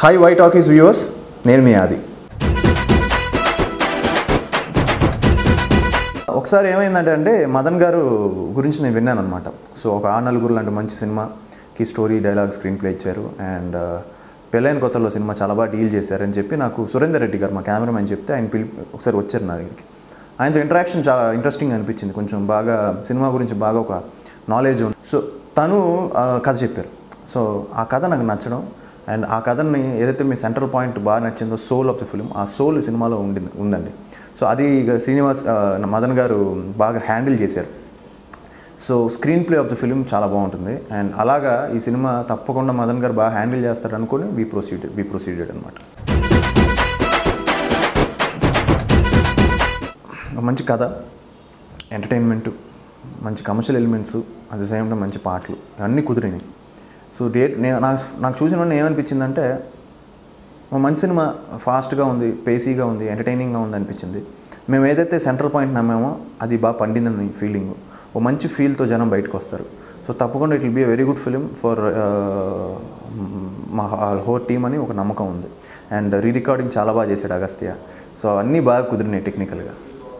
Hi Ytalkies viewers, నేను మీ ఆది. ఒకసారి ఏమైందంటే మదన్ గారు గురించి నేను విన్నాను అనమాట. సో ఒక 6 లాంటి మంచి సినిమాకి స్టోరీ డైలాగ్ స్క్రీన్ ప్లే ఇచ్చారు అండ్ పెళ్ళైన కొత్తలో సినిమా చాలా బాగా డీల్ చేశారని చెప్పి నాకు సురేందర్ రెడ్డి గారు మా కెమెరామెన్ చెప్తే ఆయన ఒకసారి వచ్చారు నా దగ్గరికి. ఆయనతో ఇంటరాక్షన్ చాలా ఇంట్రెస్టింగ్ అనిపించింది, కొంచెం బాగా సినిమా గురించి బాగా ఒక నాలెడ్జ్ ఉంది. సో తను కథ చెప్పారు. సో ఆ కథ నాకు నచ్చడం అండ్ ఆ కథని ఏదైతే మీ సెంట్రల్ పాయింట్ బాగా నచ్చిందో సోల్ ఆఫ్ ద ఫిల్మ్, ఆ సోల్ సినిమాలో ఉందండి. సో అది శ్రీనివాస్ మదన్ గారు బాగా హ్యాండిల్ చేశారు. So screenplay of the film చాలా బాగుంటుంది అండ్ అలాగా ఈ సినిమా తప్పకుండా మదన్ గారు బాగా హ్యాండిల్ చేస్తారు అనుకుని వి ప్రొసీడెడ్ అనమాట. మంచి కథ, ఎంటర్టైన్మెంటు, మంచి commercial elements, at the same time మంచి పాటలు అన్నీ కుదిరినాయి. సో నాకు చూసిన వెంటనే ఏమనిపించిందంటే మంచి సినిమా, ఫాస్ట్గా ఉంది, పేసీగా ఉంది, ఎంటర్టైనింగ్గా ఉంది అనిపించింది. మేము ఏదైతే సెంట్రల్ పాయింట్ నమ్మామో అది బాగా పండిందని ఫీలింగ్, ఓ మంచి ఫీల్తో జనం బయటకు వస్తారు. సో తప్పకుండా it will be a very good film for మా హోల్ టీమ్ అని ఒక నమ్మకం ఉంది. అండ్ రికార్డింగ్ చాలా బాగా చేశాడు అగస్త్య. సో అన్నీ బాగా కుదిరినాయి టెక్నికల్గా.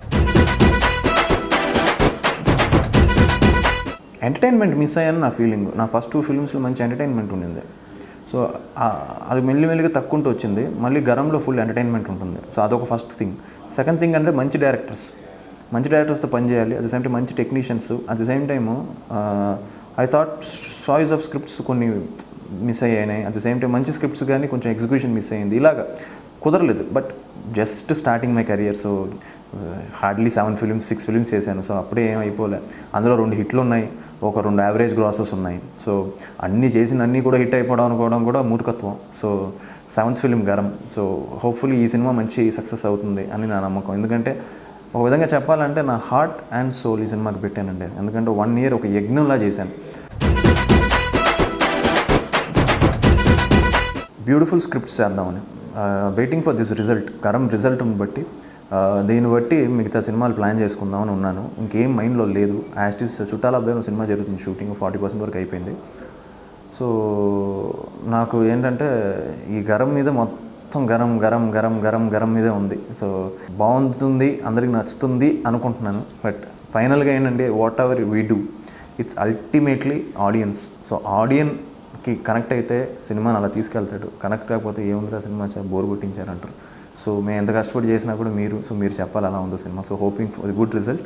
ఎంటర్టైన్మెంట్ మిస్ అయ్యాను నా ఫీలింగ్. నా ఫస్ట్ 2 ఫిల్మ్స్లో మంచి ఎంటర్టైన్మెంట్ ఉండింది. సో అది మెల్లిమెల్లిగా తక్కువ వచ్చింది. మళ్ళీ గరంలో ఫుల్ ఎంటర్టైన్మెంట్ ఉంటుంది. సో అదొక ఫస్ట్ థింగ్. సెకండ్ థింగ్ అంటే మంచి డైరెక్టర్స్తో పనిచేయాలి, అట్ ద సేమ్ టైం మంచి technicians, at the same time I thought choice of scripts కొన్ని మిస్ అయ్యాయి, అట్ ద సేమ్ టైం మంచి స్క్రిప్ట్స్ కానీ కొంచెం ఎగ్జిక్యూషన్ మిస్ అయ్యింది. ఇలాగా కుదరలేదు. But just starting my career. So hardly 6 films చేశాను. సో అప్పుడే ఏమైపోలే. అందులో 2 హిట్లు ఉన్నాయి, ఒక 2 యావరేజ్ గ్రాసెస్ ఉన్నాయి. సో అన్నీ కూడా హిట్ అయిపోవడం అనుకోవడం కూడా మూర్ఖత్వం. So 7th film Garam. So hopefully ఈ సినిమా మంచి సక్సెస్ అవుతుంది అని నా నమ్మకం. ఎందుకంటే ఒక విధంగా చెప్పాలంటే నా హార్ట్ అండ్ సోల్ ఈ సినిమాకి పెట్టానండి. ఎందుకంటే 1 year ఒక యజ్ఞంలా చేశాను. బ్యూటిఫుల్ స్క్రిప్ట్స్ చేద్దామని waiting for this result. Garam రిజల్ట్ని బట్టి దీన్ని బట్టి మిగతా సినిమాలు ప్లాన్ చేసుకుందామని ఉన్నాను. ఇంకేం మైండ్లో లేదు. యాస్టిస్ చుట్టాల అబ్బాయి సినిమా జరుగుతుంది, షూటింగ్ 40% వరకు అయిపోయింది. సో నాకు ఏంటంటే ఈ గరం మీద మొత్తం గరం మీదే ఉంది. సో బాగుంటుంది, అందరికి నచ్చుతుంది అనుకుంటున్నాను. బట్ ఫైనల్గా ఏంటంటే whatever we do, it's ultimately audience. So ఆడియన్కి కనెక్ట్ అయితే సినిమాని అలా తీసుకెళ్తాడు. కనెక్ట్ కాకపోతే ఏముందిరా సినిమా బోర్ కొట్టించారంటారు. సో మేము ఎంత కష్టపడి చేసినా కూడా మీరు చెప్పాలి అలా ఉందో సినిమా. So hoping for the good result.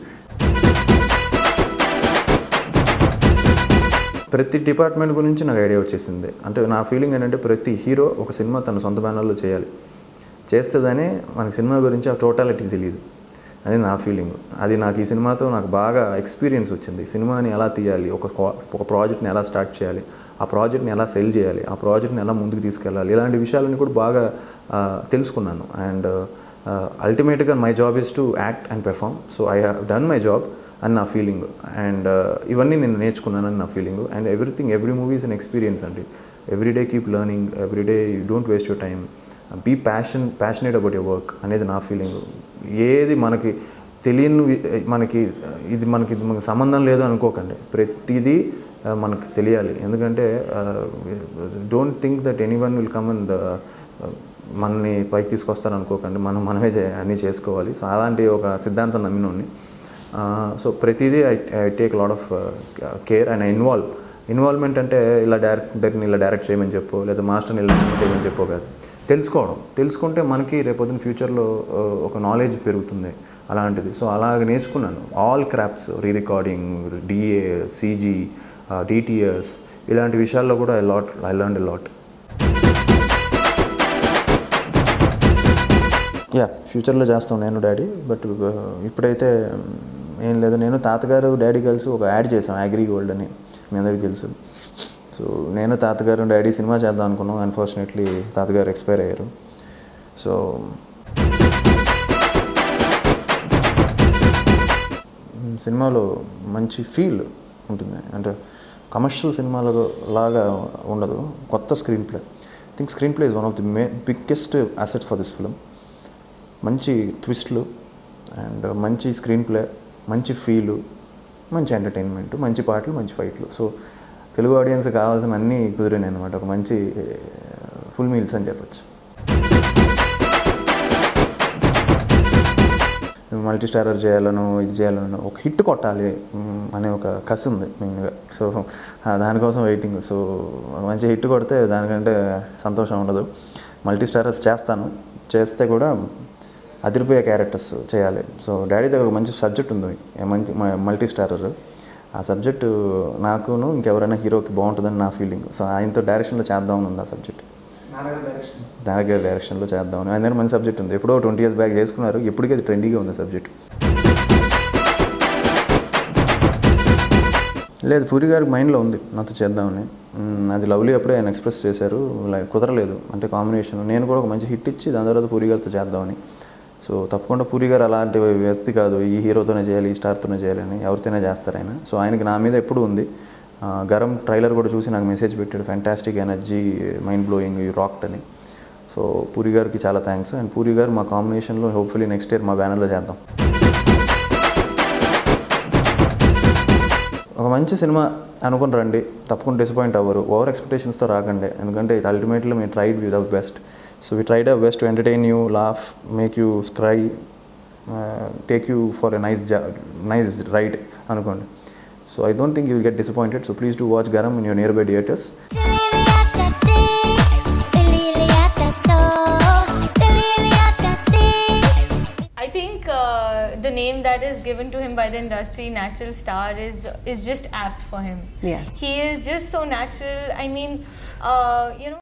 ప్రతి డిపార్ట్మెంట్ గురించి నాకు ఐడియా వచ్చేసింది. అంటే నా ఫీలింగ్ ఏంటంటే ప్రతి హీరో ఒక సినిమా తన సొంత బ్యానర్లో చేయాలి. చేస్తేనే మనకి సినిమా గురించి ఆ టోటాలిటీ తెలియదు. అది నా ఫీలింగ్. అది నాకు ఈ సినిమాతో నాకు బాగా ఎక్స్పీరియన్స్ వచ్చింది. సినిమాని ఎలా తీయాలి, ఒక ప్రాజెక్ట్ని ఎలా స్టార్ట్ చేయాలి, ఆ ప్రాజెక్ట్ని ఎలా సెల్ చేయాలి, ఆ ప్రాజెక్ట్ని ఎలా ముందుకు తీసుకెళ్ళాలి, ఇలాంటి విషయాలన్నీ కూడా బాగా తెలుసుకున్నాను. అండ్ అల్టిమేట్గా my job is to act and perform. So I have done my job అని నా ఫీలింగ్. అండ్ ఇవన్నీ నేను నేర్చుకున్నానని నా feeling. And every movie is an experience అండి. Everyday keep learning, everyday you don't waste your time, be passionate about your work అనేది నా feeling. ఏది మనకి తెలియని మనకి సంబంధం లేదు అనుకోకండి. ప్రతిదీ మనకు తెలియాలి. ఎందుకంటే don't think that anyone will come and మనని పైకి తీసుకొస్తారు అనుకోకండి. మనమే అన్నీ చేసుకోవాలి. సో అలాంటి ఒక సిద్ధాంతం నమ్మినోడిని. సో ప్రతిదీ I take lot of care and involvement. అంటే డైరెక్టర్ని ఇలా డైరెక్ట్ చేయమని చెప్పో, లేదా మాస్టర్ని ఇలా చేయమని చెప్పో కాదు. తెలుసుకుంటే మనకి రేపొద్దున ఫ్యూచర్లో ఒక నాలెడ్జ్ పెరుగుతుంది అలాంటిది. సో అలాగ నేర్చుకున్నాను all crafts, recording, DA, CG, DTS, ఇలాంటి విషయాల్లో కూడా ఐ లర్న్డ్ ఎ లాట్. ఫ్యూచర్లో చేస్తాం నేను డాడీ. బట్ ఇప్పుడైతే ఏం లేదు. నేను తాతగారు డాడీ కలిసి ఒక యాడ్ చేసాం, అగ్రి గోల్డ్ అని, మీ అందరికీ తెలుసు. సో నేను తాతగారు డాడీ సినిమా చేద్దాం అనుకున్నాం. అన్ఫార్చునేట్లీ తాతగారు ఎక్స్పైర్ అయ్యారు. సో సినిమాలో మంచి ఫీల్ ఉంటుంది. అంటే కమర్షియల్ సినిమాలో లాగా ఉండదు. కొత్త screenplay. I think screenplay is one of the biggest asset for this film. మంచి ట్విస్ట్లు అండ్ మంచి స్క్రీన్ ప్లే, మంచి ఫీలు, మంచి ఎంటర్టైన్మెంట్, మంచి పాటలు, మంచి ఫైట్లు. సో తెలుగు ఆడియన్స్ కావాల్సిన అన్నీ కుదిరినాయి అనమాట. ఒక మంచి ఫుల్ మీల్స్ అని చెప్పొచ్చు. మల్టీ స్టారర్ చేయాలను, ఇది చేయాలను, ఒక హిట్ కొట్టాలి అనే ఒక కసి ఉంది మెయిన్గా. సో దానికోసం వెయిటింగ్. సో మంచి హిట్ కొడితే దానికంటే సంతోషం ఉండదు. మల్టీ స్టారర్స్ చేస్తాను, చేస్తే కూడా అదిరిపోయే క్యారెక్టర్స్ చేయాలి. సో డాడీ దగ్గర ఒక మంచి సబ్జెక్ట్ ఉంది, మంచి మల్టీ స్టారర్. ఆ సబ్జెక్టు నాకును ఇంకెవరైనా హీరోకి బాగుంటుందని నా ఫీలింగ్. సో ఆయనతో డైరెక్షన్లో చేద్దామని ఉంది ఆ సబ్జెక్ట్. నాన్నగారి డైరెక్షన్లో చేద్దామని. ఆయన దగ్గర మంచి సబ్జెక్ట్ ఉంది, ఎప్పుడో 20 years బ్యాక్ చేసుకున్నారు. ఎప్పటికీ అది ట్రెండీగా ఉంది సబ్జెక్ట్. లేదు, పూరి గారికి మైండ్లో ఉంది నాతో చేద్దామని. అది లవ్లీ అప్పుడే ఆయన ఎక్స్ప్రెస్ చేశారు, కుదరలేదు అంటే కాంబినేషన్. నేను కూడా ఒక మంచి హిట్ ఇచ్చి దాని తర్వాత పూరి గారితో చేద్దామని. సో తప్పకుండా పూరి గారు అలాంటి వ్యక్తి కాదు, ఈ హీరోతోనే చేయాలి, ఈ స్టార్తోనే చేయాలని ఎవరితోనే చేస్తారు ఆయన. సో ఆయనకి నా మీద ఎప్పుడు ఉంది. గరం ట్రైలర్ కూడా చూసి నాకు మెసేజ్ పెట్టాడు, fantastic energy, mind blowing, you rocked అని. సో పూరి గారికి చాలా థ్యాంక్స్. అండ్ పూరి గారు మా కాంబినేషన్లో హోప్ఫుల్లీ నెక్స్ట్ ఇయర్ మా బ్యానర్లో చేద్దాం. ఒక మంచి సినిమా అనుకుని రండి, తప్పకుండా డిసప్పాయింట్ అవ్వరు. ఓవర్ ఎక్స్పెక్టేషన్స్తో రాకండి, ఎందుకంటే ఇది ultimately me tried with our best. So we tried our best to entertain you, laugh, make you cry, take you for a nice ride అనుకోండి. So I don't think you will get disappointed. So please do watch Garam in your nearby theaters. I think the name that is given to him by the industry, natural star, is just apt for him. Yes. He is just so natural. I mean, you know.